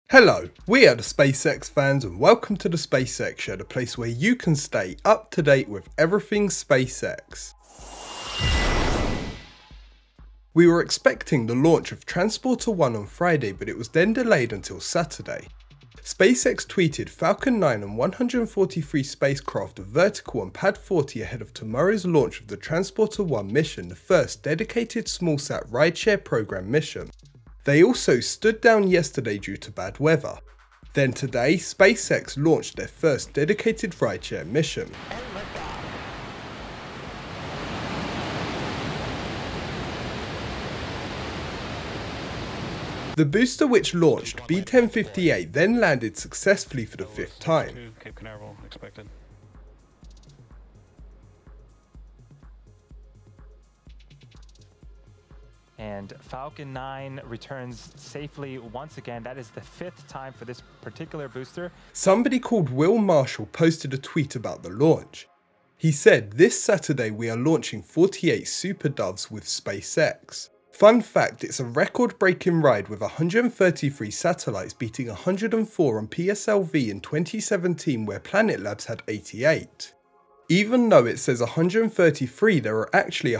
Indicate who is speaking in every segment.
Speaker 1: Hello, we are the SpaceX fans and welcome to the SpaceX Show, the place where you can stay up to date with everything SpaceX. We were expecting the launch of Transporter 1 on Friday, but it was then delayed until Saturday. SpaceX tweeted Falcon 9 and 143 spacecraft are vertical on Pad 40 ahead of tomorrow's launch of the Transporter 1 mission, the first dedicated smallsat rideshare program mission. They also stood down yesterday due to bad weather. Then today, SpaceX launched their first dedicated rideshare mission. The booster which launched, B-1058, then landed successfully for the fifth time.
Speaker 2: And Falcon 9 returns safely once again. That is the fifth time for this particular booster.
Speaker 1: Somebody called Will Marshall posted a tweet about the launch. He said, "This Saturday we are launching 48 Super Doves with SpaceX. Fun fact, it's a record-breaking ride with 133 satellites beating 104 on PSLV in 2017 where Planet Labs had 88. Even though it says 133, there are actually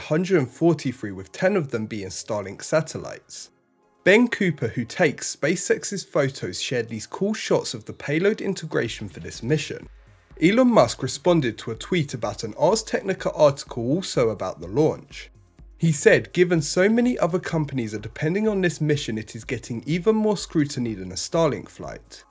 Speaker 1: 143 with 10 of them being Starlink satellites." Ben Cooper, who takes SpaceX's photos, shared these cool shots of the payload integration for this mission. Elon Musk responded to a tweet about an Ars Technica article also about the launch. He said, "Given so many other companies are depending on this mission, it is getting even more scrutiny than a Starlink flight."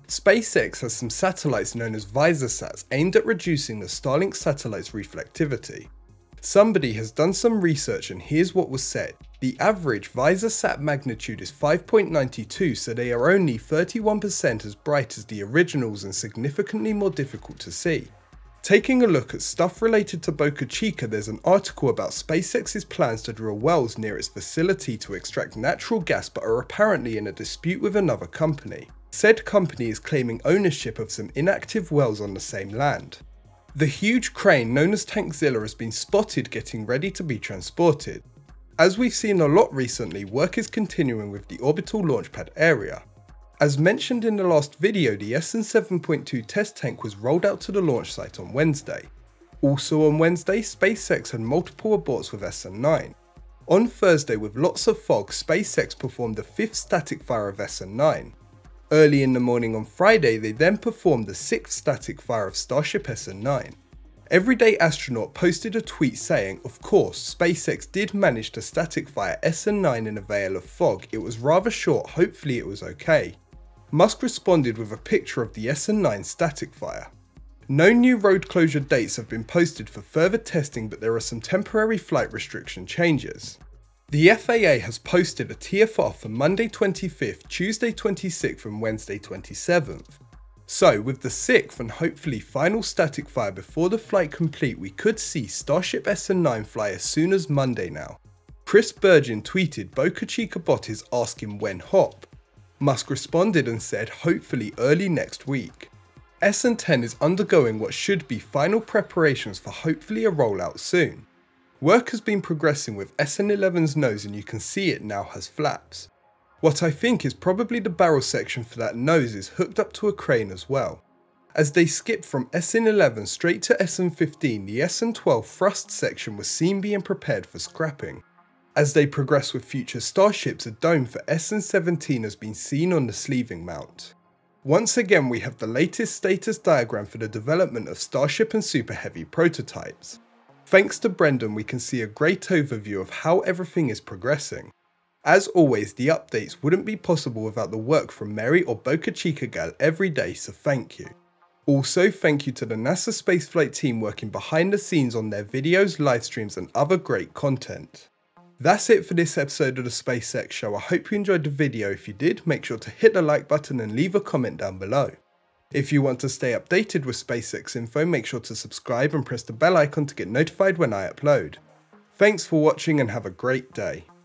Speaker 1: SpaceX has some satellites known as VisorSats aimed at reducing the Starlink satellite's reflectivity. Somebody has done some research and here's what was said. The average VisorSat magnitude is 5.92, so they are only 31% as bright as the originals and significantly more difficult to see. Taking a look at stuff related to Boca Chica, there's an article about SpaceX's plans to drill wells near its facility to extract natural gas but are apparently in a dispute with another company. Said company is claiming ownership of some inactive wells on the same land. The huge crane known as Tankzilla has been spotted getting ready to be transported. As we've seen a lot recently, work is continuing with the orbital launch pad area. As mentioned in the last video, the SN7.2 test tank was rolled out to the launch site on Wednesday. Also on Wednesday, SpaceX had multiple aborts with SN9. On Thursday, with lots of fog, SpaceX performed the fifth static fire of SN9. Early in the morning on Friday, they then performed the sixth static fire of Starship SN9. Everyday Astronaut posted a tweet saying, "Of course, SpaceX did manage to static fire SN9 in a veil of fog. It was rather short, hopefully it was okay." Musk responded with a picture of the SN9 static fire. No new road closure dates have been posted for further testing, but there are some temporary flight restriction changes. The FAA has posted a TFR for Monday 25th, Tuesday 26th and Wednesday 27th. So with the 6th and hopefully final static fire before the flight complete, we could see Starship SN9 fly as soon as Monday now. Chris Burgeon tweeted Boca Chica bot is asking when hop. Musk responded and said hopefully early next week. SN10 is undergoing what should be final preparations for hopefully a rollout soon. Work has been progressing with SN11's nose and you can see it now has flaps. What I think is probably the barrel section for that nose is hooked up to a crane as well. As they skip from SN11 straight to SN15, the SN12 thrust section was seen being prepared for scrapping. As they progress with future Starships, a dome for SN17 has been seen on the sleeving mount. Once again, we have the latest status diagram for the development of Starship and Super Heavy prototypes. Thanks to Brendan, we can see a great overview of how everything is progressing. As always, the updates wouldn't be possible without the work from Mary or Boca Chica gal every day, so thank you. Also, thank you to the NASA spaceflight team working behind the scenes on their videos, live streams and other great content. That's it for this episode of the SpaceX Show. I hope you enjoyed the video. If you did, make sure to hit the like button and leave a comment down below. If you want to stay updated with SpaceX info, make sure to subscribe and press the bell icon to get notified when I upload. Thanks for watching and have a great day.